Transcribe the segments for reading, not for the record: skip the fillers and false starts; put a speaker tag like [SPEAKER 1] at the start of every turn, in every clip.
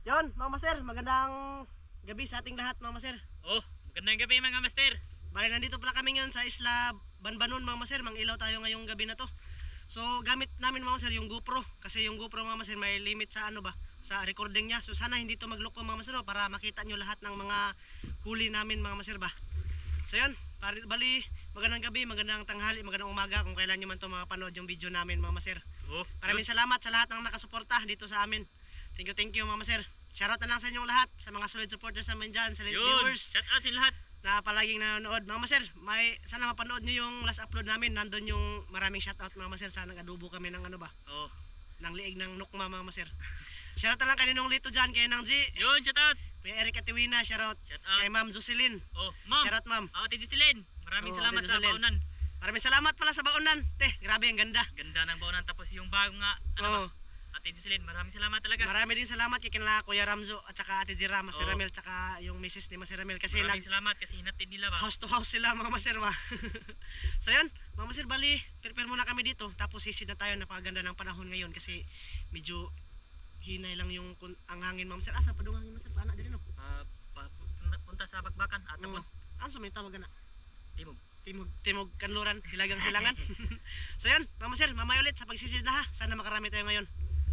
[SPEAKER 1] Yon, mga master, magandang gabi sa ating lahat, mga master.
[SPEAKER 2] Oh, magandang gabi mga master.
[SPEAKER 1] Bali, nandito pala kami ngayon sa Isla Banbanon, mga master. Mang-ilaw tayo ngayong gabi na to. So, gamit namin, mga master, yung GoPro. Kasi yung GoPro, mga master, may limit sa ano ba, sa recording niya. So, sana hindi to magloko, mga master, para makita nyo lahat ng mga huli namin, mga master ba. So, yun, bali, magandang gabi, magandang tanghali, magandang umaga kung kailan nyo man to mapanood yung video namin, mga master.
[SPEAKER 2] Oh,
[SPEAKER 1] Maraming salamat sa lahat ng nakasuporta dito sa amin. Thank you, mga master. Shoutout na lang sa inyong lahat, sa mga solid supporters namin dyan, solid viewers
[SPEAKER 2] shout out sa lahat
[SPEAKER 1] na palaging nanonood. Mga master, sana mapanood nyo yung last upload namin. Nandun yung maraming shoutout, mga master. Sana nag-adobo kami ng ano ba,
[SPEAKER 2] Oh,
[SPEAKER 1] ng liig ng nukma, mga master. Shoutout na lang kay Ninong Lito dyan, kay Nang G,
[SPEAKER 2] yun, shout out.
[SPEAKER 1] kay Eric Atiwina, shoutout.
[SPEAKER 2] Shout out.
[SPEAKER 1] Kay Ma'am Jocelyn,
[SPEAKER 2] Oh, ma'am.
[SPEAKER 1] shoutout ma'am.
[SPEAKER 2] Ate Jocelyn, maraming
[SPEAKER 1] Oh,
[SPEAKER 2] salamat
[SPEAKER 1] Ate
[SPEAKER 2] sa
[SPEAKER 1] Jocelyn.
[SPEAKER 2] baunan.
[SPEAKER 1] Maraming salamat pala sa baonan. Grabe, ang ganda.
[SPEAKER 2] Ganda ng baunan, tapos yung bago nga, ano ba?
[SPEAKER 1] Oh,
[SPEAKER 2] Ate Jocelyn, maraming salamat talaga.
[SPEAKER 1] marami din salamat kay kanila Kuya Ramzo at saka Ate Jira, Master
[SPEAKER 2] Oh.
[SPEAKER 1] Ramel, tsaka yung misis ni Master Ramel. Kasi
[SPEAKER 2] Maraming salamat kasi hinatid nila ba?
[SPEAKER 1] house to house sila, mga master ba. So yun, mga master, bali prepare muna kami dito. Tapos sisid na tayo. Napakaganda ng panahon ngayon kasi medyo hinay lang yung ang hangin, mga master. Asa pa doon hangin, master? Paana din no?
[SPEAKER 2] Punta sa bakbakan at tapon.
[SPEAKER 1] Ano sa may tawag na?
[SPEAKER 2] Timog.
[SPEAKER 1] Timog kanluran, hilagang silangan. So yun, mga master, mamaya ulit sa pagsisid na ha. Sana makarami tayo ngayon.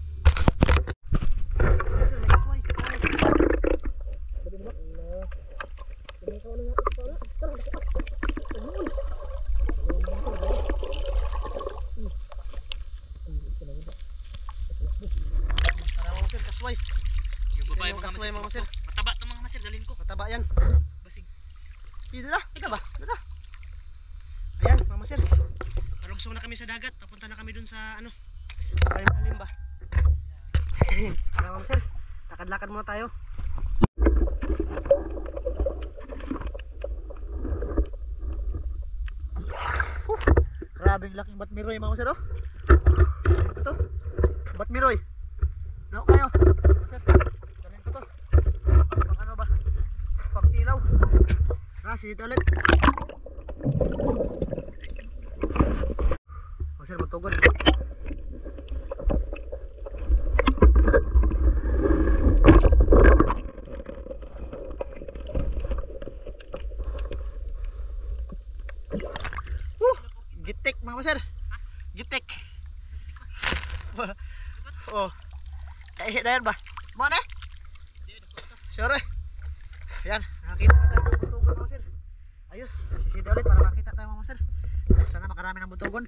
[SPEAKER 1] Master, may kasway. Kasway.
[SPEAKER 2] Yung babae
[SPEAKER 1] Yung
[SPEAKER 2] mga
[SPEAKER 1] kasway,
[SPEAKER 2] master.
[SPEAKER 1] mga master.
[SPEAKER 2] Mataba to mga master, dalhin ko.
[SPEAKER 1] Mataba yan.
[SPEAKER 2] Basig.
[SPEAKER 1] Dito na, ika ba? Dito. Ayan, mga master. Parugsong na kami sa dagat. Papunta na kami dun sa ano, lalim ba? Ayan, mga master. Lakad-lakad muna tayo. Grabing laking batmiroy, mga master, oh. Ito, batmiroy. Daw kayo. Master, galing ko to. Pag ano ba? Pag ilaw. Dito ulit. Master, magtugon. Gitik, mga master. Gitik. Oh. Kaihi na yan ba? Mo na? Sure. Yan, nakita na tayo ng buntugon, mga master. Ayos, sisid ulit para makita tayo, mga master. Sana makarami ng buntugon.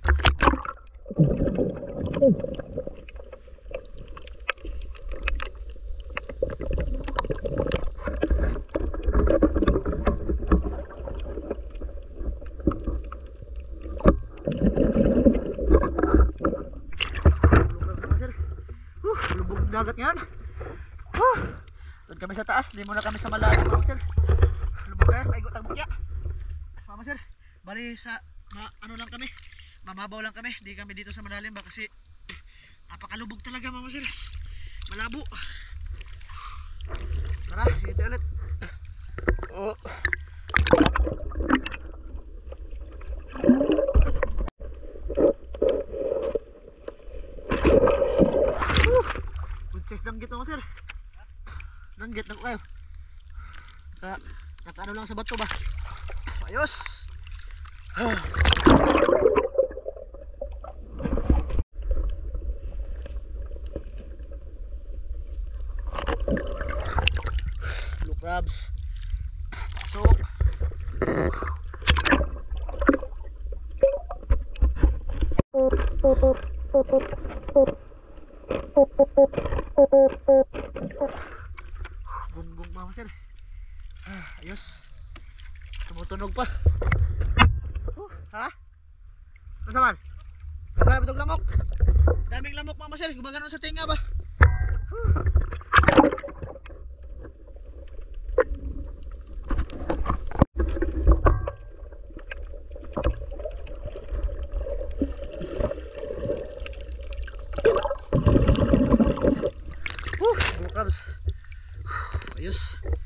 [SPEAKER 1] Lubog dagat ngayon. Doon kami sa taas, di muna kami sa malalim, mga master. Lubog kayo, maigot ang bukya. Mga master, bali sa ano lang kami, mababaw lang kami, di kami dito sa malalim ba kasi napakalubog talaga, mga master. Malabo. Tara, sige tayo ulit. Oh. Good size langgit, mga sir. Langgit lang kayo. Naka ano lang sa bato ba? Ayos. Blue crabs. Pasok. Bungbong, mga master. Ayos. Tumutunog pa. Ha? Ano man? Nagkaya itong lamok. Daming lamok, mga master. Gumagano sa tinga ba? Bukabs. Ayos.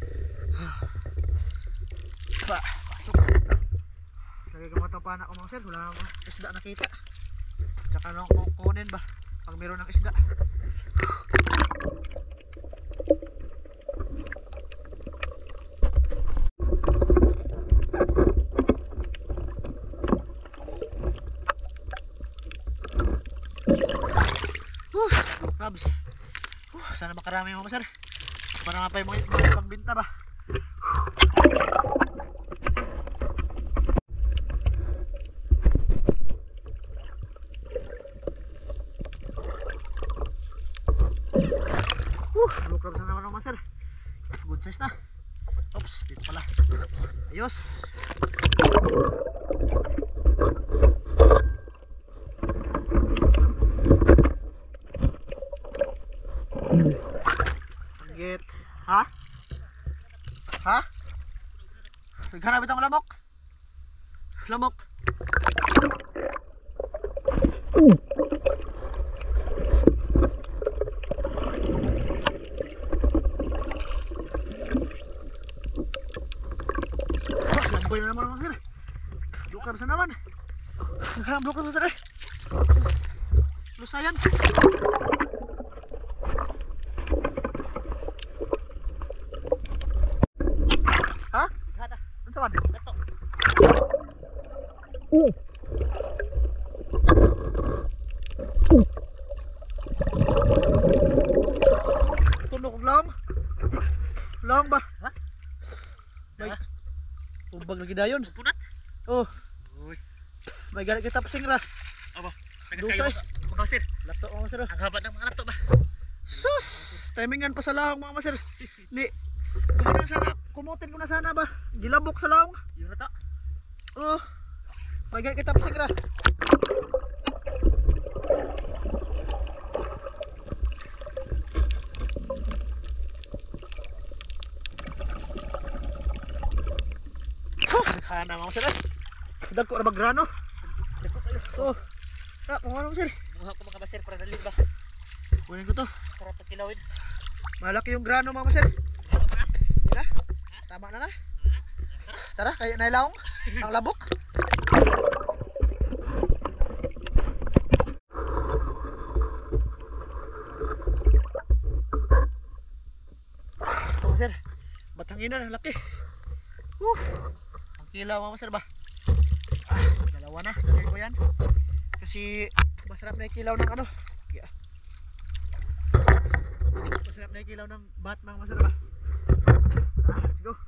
[SPEAKER 1] Pa, pasok. Lagay ka matapahan ako, mga sir. Wala akong isda nakita. Tsaka nung kukunin ba pag meron ng isda.
[SPEAKER 3] crabs. Sana makarami mga sir. Para mapay mga pangbinta ba. Blue crabs na naman mga sir. Good size na. Oops, dito pala. Ayos. Git. Ha? Ha? Naghanap itong lamok. Lamok. Lamboy na naman mga sir. Blukar sa naman. Naghanap blukar sa sir. Lusayan. Ha?
[SPEAKER 2] Hada.
[SPEAKER 3] Ano sa man?
[SPEAKER 2] Dato.
[SPEAKER 3] Tunog og lang. Lang ba?
[SPEAKER 2] Ha?
[SPEAKER 3] May
[SPEAKER 2] Ha?
[SPEAKER 3] ubag lagi dayon.
[SPEAKER 2] Punat.
[SPEAKER 3] Oh,
[SPEAKER 2] Uy.
[SPEAKER 3] may galit kita pasing ra.
[SPEAKER 2] Aba.
[SPEAKER 3] Dusay.
[SPEAKER 2] Mga masir.
[SPEAKER 3] Lato mga sir.
[SPEAKER 2] Ang haba ng mga lato ba?
[SPEAKER 3] Sus! Timingan pa sa lahong mga sir. Ni kumutin ko na sana ba? Gilabok sa lahong.
[SPEAKER 2] Yun na to.
[SPEAKER 3] Oh. May galit kita pasing ra. Kana mga sir. Dagko ra bagrano.
[SPEAKER 2] Dako kayo.
[SPEAKER 3] Oh. Na, mga sir.
[SPEAKER 2] Buha ko mga masir para dalhin ba?
[SPEAKER 3] Kunin ko to.
[SPEAKER 2] Sarap na kilawin.
[SPEAKER 3] Malaki yung grano mga sir. Tira. Tama na na. Tara, kayo na ilaong. Ang labok. Ito sir. Batanginan ang laki. Ang kilaw mga sir ba? Dalawa na. Dalawa ko yan. Kasi masarap na yung kilaw ng ano. Yeah. Masarap na yung kilaw ng bat mga masarap ba? Let's go.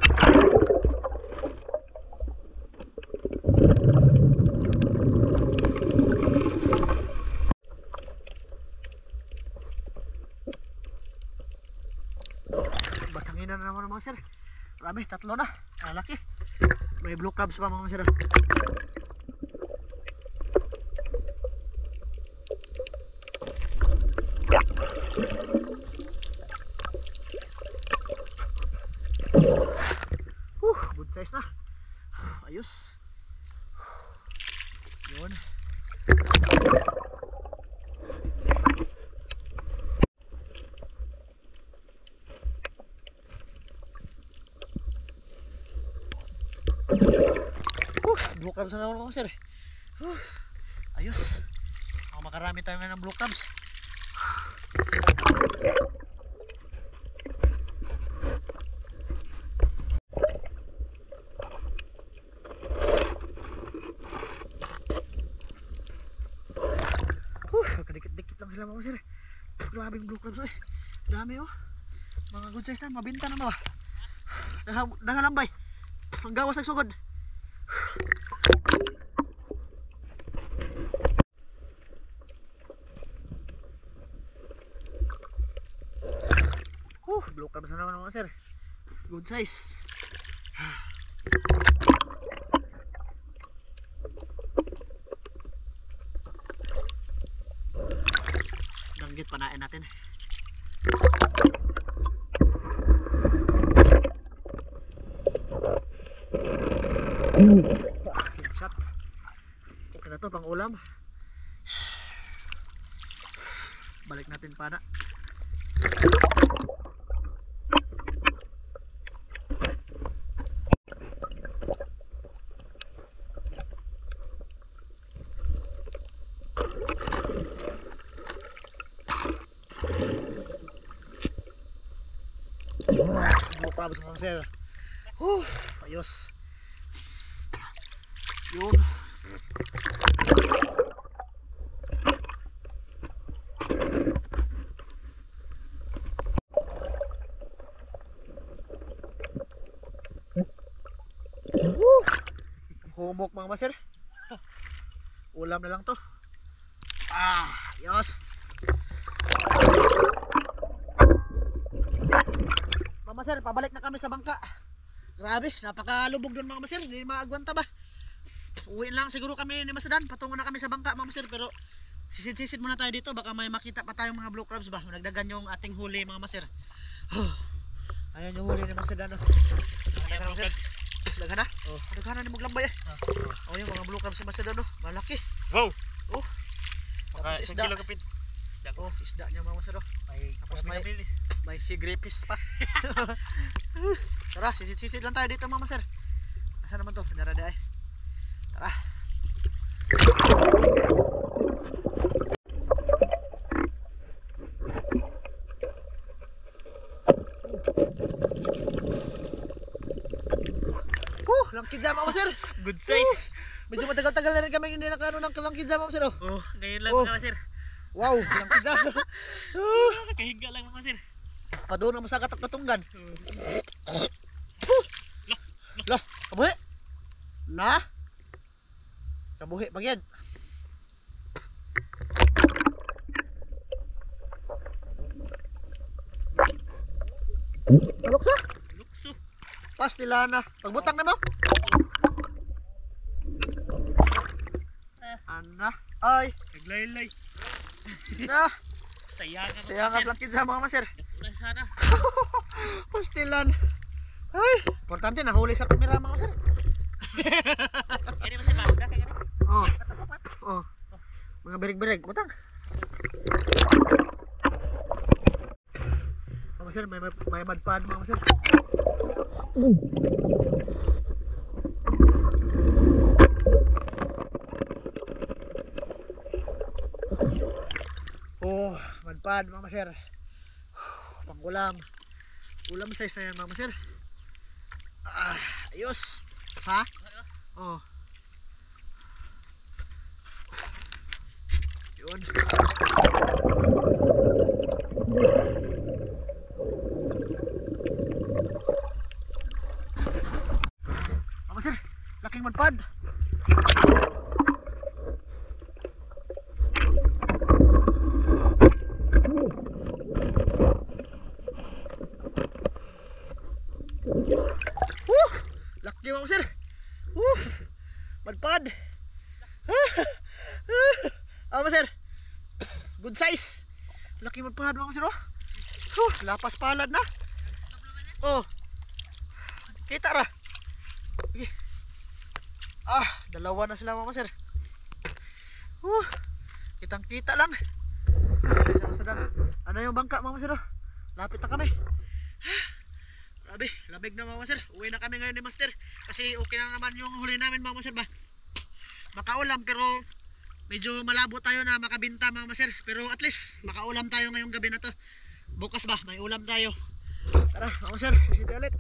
[SPEAKER 3] Batanginan na naman mga sir. Marami, tatlo na. Laki. May blue crabs pa mga sir. Good size na. Ayos. Yun. Blue crabs na naman mga sir. Ayos. Makarami tayo ngayon ng blue crabs. Kadikit-dikit lang sila mga sir. Grabing blue crabs eh. Dami oh. Mga good size na, mabinta na ba? Dahalambay. Ang gawas ng sugod. Blue crabs na naman mga sir. Good size. Danggit panain natin. Shot. Okay na to pang ulam. Balik natin pana. Crabs mga sir. Ayos. Yun. Humok mga master. Ulam na lang to. Yos. Mga master, pabalik na kami sa bangka. Grabe, napakalubog doon mga master. Hindi maagwanta ba? Uwi lang siguro kami ni Masadan. Patungo na kami sa bangka mga master. Pero sisid-sisid muna tayo dito. Baka may makita pa tayong mga blue crabs ba. Nagdagan yung ating huli mga master. Ayan yung huli ni Masadan. Ayan mga master. Daghan na? Daghan na ni Muglambay eh. Yung mga blue crabs si Masadan malaki.
[SPEAKER 2] Wow.
[SPEAKER 3] Tapos
[SPEAKER 2] Isda.
[SPEAKER 3] isda.
[SPEAKER 2] Kilo kapit. Isda ko.
[SPEAKER 3] Isda niya mga master. Tapos may sea grapes pa. Tara, sisid-sisid lang tayo dito mga master. Asa naman to? Darada eh. Tara. Langkid mga master.
[SPEAKER 2] Good size.
[SPEAKER 3] Medyo matagal-tagal na rin kami hindi nakano ng langkid mga master.
[SPEAKER 2] Ngayon lang mga sir.
[SPEAKER 3] Wow, langkid na.
[SPEAKER 2] Kahiga lang mga sir.
[SPEAKER 3] Padoon na masagat ang katunggan. Lah, kabuhi. Na. Kabuhi bagyan. Lukso.
[SPEAKER 2] Lukso.
[SPEAKER 3] Pas nila na. Pagbutang na mo. Ana. Ay.
[SPEAKER 2] Naglaylay.
[SPEAKER 3] Na.
[SPEAKER 2] Sayangan.
[SPEAKER 3] Sayangas lang kinsa mga master.
[SPEAKER 2] Ulan sana.
[SPEAKER 3] Pastilan. Ay, importante nahuli sa kamera mga master.
[SPEAKER 2] Kaya masir ba? Kaya
[SPEAKER 3] Mga berig-berig, butang. Mga master, may madpaan mga master. Madpaan mga master. Pangkulam. Ulam size na yan mga master. Ayos. Ha? Yun. Mga master, laking madpad. Laki mga master. Madpad. Master. Good size. Laki madpad mga master. Lapas palad na. Kita ra. Dalawa na sila mga master. Kitang kita lang. Ano yung bangka mga master? Lapit na kami. Grabe, lamig na mga master. Uwi na kami ngayon ni master. Kasi okay na naman yung huli namin mga master ba. Makaulam pero medyo malabo tayo na makabinta mga master. Pero at least makaulam tayo ngayong gabi na to. Bukas ba, may ulam tayo. Tara mga master, sisiti ulit.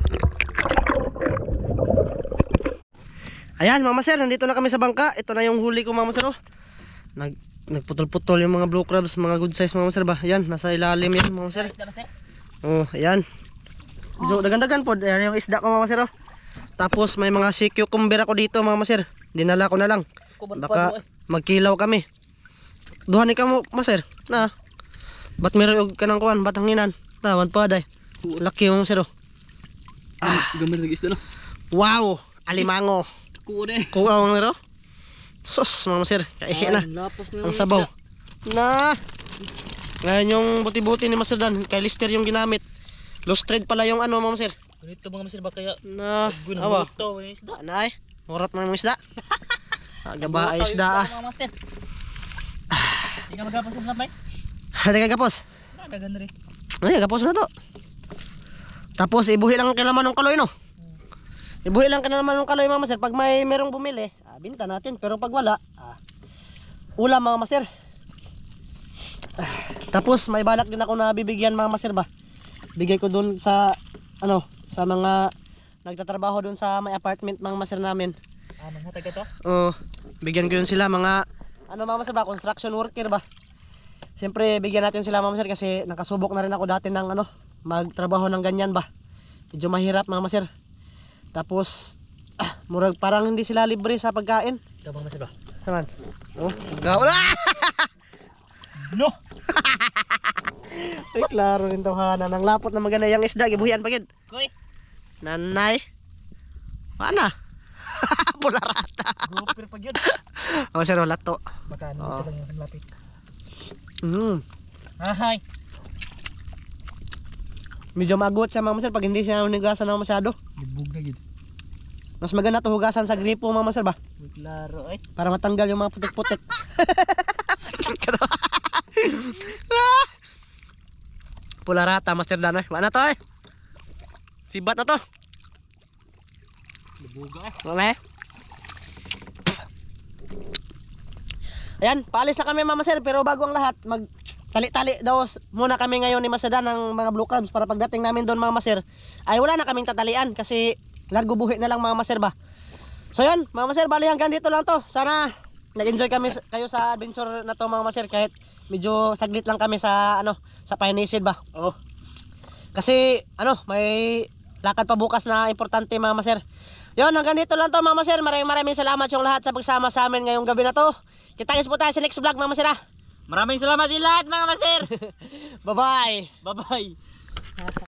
[SPEAKER 3] Ayan mga master, nandito na kami sa bangka. Ito na yung huli ko mga master. Nagputol-putol yung mga blue crabs, mga good size mga master ba. Ayan, nasa ilalim yan mga master. Ayan. So, dagan-dagan po, ayan yung isda ko mga master. Tapos may mga sea cucumber ako dito mga master. Dinala ko na lang. Baka magkilaw kami. Duhan ka mo master. Na. Ba't meron og kanang kuan batanginan? Tawan pa day. Laki yung master.
[SPEAKER 2] Gambar lagi isda no.
[SPEAKER 3] Wow, alimango.
[SPEAKER 2] Kuha
[SPEAKER 3] Kuha mo nero. Sos mga master, kaihi na. Ang sabaw. Na. Ngayon yung buti-buti ni Master Dan, kay Lister yung ginamit. Lost thread pala yung ano mga master.
[SPEAKER 2] Ganito mga masir ba kaya
[SPEAKER 3] Na, awa.
[SPEAKER 2] ito yung isda.
[SPEAKER 3] Anay, murat mo yung isda. Gaba ay isda.
[SPEAKER 2] Mga master. Hindi ka magapos ng lampay?
[SPEAKER 3] Hindi ka gapos.
[SPEAKER 2] Dagan rin.
[SPEAKER 3] Ay, gapos na to. Tapos ibuhi lang ang kailaman ng kaloy no. Ibuhi lang ka na naman ng kaloy mga master. Pag may merong bumili, binta natin. Pero pag wala, ulam mga master. Tapos may balak din ako na bibigyan mga master ba. Bigay ko dun sa ano, sa mga nagtatrabaho dun sa may apartment mga master namin.
[SPEAKER 2] Maghatag ito?
[SPEAKER 3] Bigyan ko dun sila mga ano mga master ba, construction worker ba. Siyempre bigyan natin sila mga master kasi nakasubok na rin ako dati ng ano, magtrabaho ng ganyan ba. Medyo mahirap mga master. Tapos Murag parang hindi sila libre sa pagkain.
[SPEAKER 2] Ito mga master ba?
[SPEAKER 3] Saman. Oh, gawala.
[SPEAKER 2] No!
[SPEAKER 3] Ay, klaro rin tawhana. Nang lapot na maganda yung isda. Gibuhian pagid.
[SPEAKER 2] Koy!
[SPEAKER 3] Nanay. Mana? Pularata.
[SPEAKER 2] Grouper pag yun.
[SPEAKER 3] Oh, sir, wala to.
[SPEAKER 2] Baka ano
[SPEAKER 3] Oo.
[SPEAKER 2] ito lang yung lapit. Ahay!
[SPEAKER 3] Medyo magot siya mga sir pag hindi siya hugasan ng masyado.
[SPEAKER 2] Libog na gid.
[SPEAKER 3] Mas maganda to hugasan sa gripo mga sir ba?
[SPEAKER 2] Klaro ay.
[SPEAKER 3] Para matanggal yung mga putik-putik. Pularata, Master Dan. Wala na to eh. Sibat na to.
[SPEAKER 2] Libuga eh.
[SPEAKER 3] Okay. Ayan, paalis na kami Mama Sir, pero bago ang lahat, tali-tali daw muna kami ngayon ni Master Dan ng mga blue crabs para pagdating namin doon Mama Sir, ay wala na kaming tatalian kasi largo buhi na lang Mama Sir ba. So yan, Mama Sir, bali hanggang dito lang to. Sana nag-enjoy kayo sa adventure na to Mama Sir, kahit medyo saglit lang kami sa sa Pioneer ba.
[SPEAKER 2] Oh.
[SPEAKER 3] Kasi may lakad pa bukas na importante Mama Sir. Yon, hanggang dito lang to Mama Sir. Maraming salamat yung lahat sa pagsama sa amin ngayong gabi na to. Kita-kits po tayo sa next vlog Mama Sir.
[SPEAKER 2] Maraming salamat sa lahat mga master.
[SPEAKER 3] Bye bye.
[SPEAKER 2] Bye bye.